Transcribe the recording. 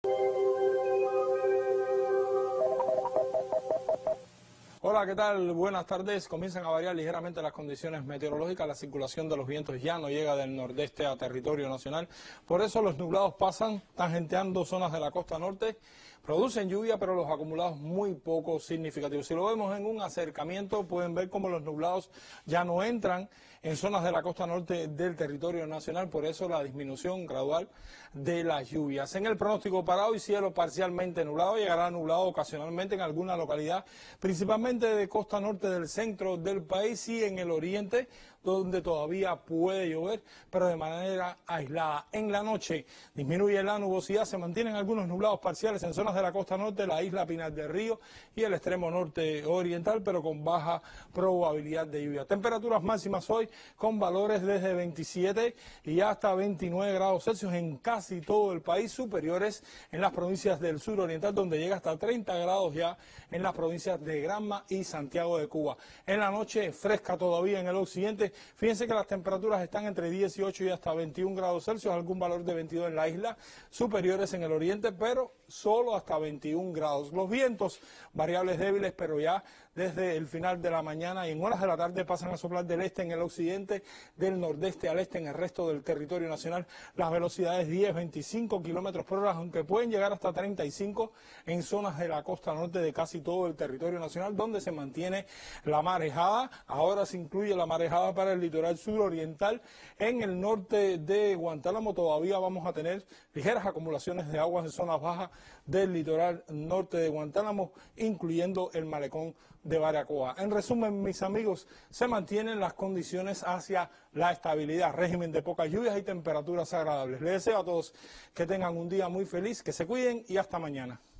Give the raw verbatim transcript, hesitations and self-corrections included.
Hola, ¿qué tal? Buenas tardes. Comienzan a variar ligeramente las condiciones meteorológicas. La circulación de los vientos ya no llega del nordeste a territorio nacional. Por eso los nublados pasan tangenteando zonas de la costa norte. Producen lluvia, pero los acumulados muy poco significativos. Si lo vemos en un acercamiento, pueden ver cómo los nublados ya no entran en zonas de la costa norte del territorio nacional. Por eso la disminución gradual de las lluvias. En el pronóstico para hoy, cielo parcialmente nublado. Llegará nublado ocasionalmente en alguna localidad, principalmente de costa norte del centro del país y en el oriente, donde todavía puede llover, pero de manera aislada. En la noche disminuye la nubosidad, se mantienen algunos nublados parciales en zonas de la costa norte, la isla Pinar del Río y el extremo norte oriental, pero con baja probabilidad de lluvia. Temperaturas máximas hoy con valores desde veintisiete y hasta veintinueve grados Celsius en casi todo el país, superiores en las provincias del sur oriental, donde llega hasta treinta grados ya en las provincias de Granma y Santiago de Cuba. En la noche fresca todavía en el occidente. Fíjense que las temperaturas están entre dieciocho y hasta veintiún grados Celsius, algún valor de veintidós en la isla, superiores en el oriente, pero solo hasta veintiún grados. Los vientos, variables débiles, pero ya desde el final de la mañana y en horas de la tarde pasan a soplar del este en el occidente, del nordeste al este en el resto del territorio nacional. Las velocidades diez, veinticinco kilómetros por hora, aunque pueden llegar hasta treinta y cinco en zonas de la costa norte de casi todo el territorio nacional, donde se mantiene la marejada. Ahora se incluye la marejada para el litoral suroriental. En el norte de Guantánamo todavía vamos a tener ligeras acumulaciones de aguas en zonas bajas del litoral norte de Guantánamo, incluyendo el malecón de Baracoa. En resumen, mis amigos, se mantienen las condiciones hacia la estabilidad, régimen de pocas lluvias y temperaturas agradables. Les deseo a todos que tengan un día muy feliz, que se cuiden y hasta mañana.